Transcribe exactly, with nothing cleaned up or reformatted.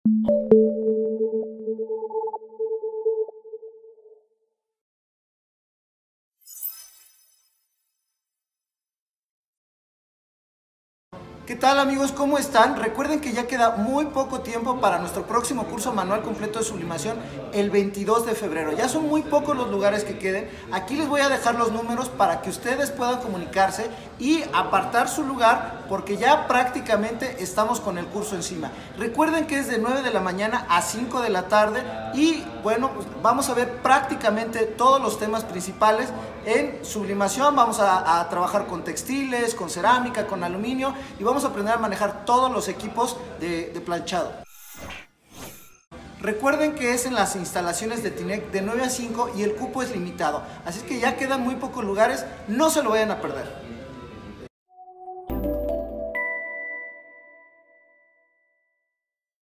¿Qué tal, amigos? ¿Cómo están? Recuerden que ya queda muy poco tiempo para nuestro próximo curso manual completo de sublimación el veintidós de febrero. Ya son muy pocos los lugares que queden. Aquí les voy a dejar los números para que ustedes puedan comunicarse y apartar su lugar, porque ya prácticamente estamos con el curso encima. Recuerden que es de nueve de la mañana a cinco de la tarde y bueno, pues vamos a ver prácticamente todos los temas principales. En sublimación vamos a, a trabajar con textiles, con cerámica, con aluminio y vamos a aprender a manejar todos los equipos de, de planchado. Recuerden que es en las instalaciones de Tinec de nueve a cinco y el cupo es limitado, así que ya quedan muy pocos lugares, no se lo vayan a perder.